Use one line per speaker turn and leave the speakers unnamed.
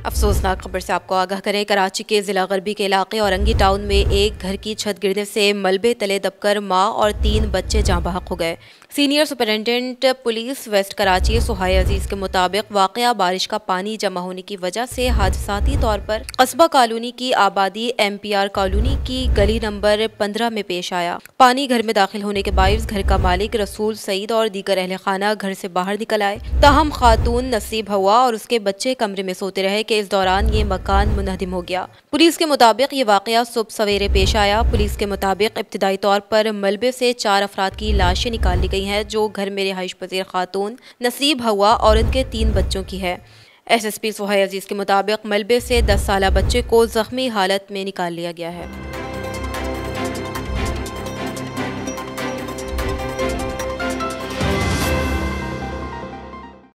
अफसोसनाक खबर से आपको आगाह करें। कराची के जिला गरबी के इलाके औरंगी टाउन में एक घर की छत गिरने से मलबे तले दबकर मां और 3 बच्चे जाँ बहक हो गए। Senior superintendent police west Karachi Suhai Aziz के मुताबिक वाकया बारिश का पानी जमा होने की वजह से हादसाती तौर पर कस्बा कॉलोनी की आबादी MPR कॉलोनी की गली नंबर 15 में पेश आया। पानी घर में दाखिल होने के बायस घर का मालिक रसूल सईद और दीगर अहले खाना घर से बाहर निकल आए। ताहम खातून नसीब हवा और उसके बच्चे कमरे में सोते रहे कि इस दौरान ये मकान मुनहदिम हो गया। पुलिस के मुताबिक ये वाकया सुबह सवेरे पेश आया। पुलिस के मुताबिक इब्तिदाई तौर पर मलबे से 4 अफराद की लाशें निकाल ली गई हैं, जो घर में रिहाइश पजीर खातून नसीब हवा और उनके 3 बच्चों की है। SSP सुहाय अजीज के मुताबिक मलबे से 10 साला बच्चे को जख्मी हालत में निकाल लिया गया है।